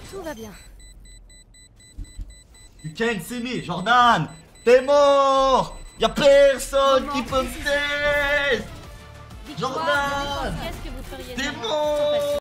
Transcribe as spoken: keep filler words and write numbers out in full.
Tout va bien. You can't see me, Jordan. T'es mort. Y'a personne Maman, qui peut me tester. Victoire, Jordan, qu'est-ce que vous feriez t'es sans moi? mort.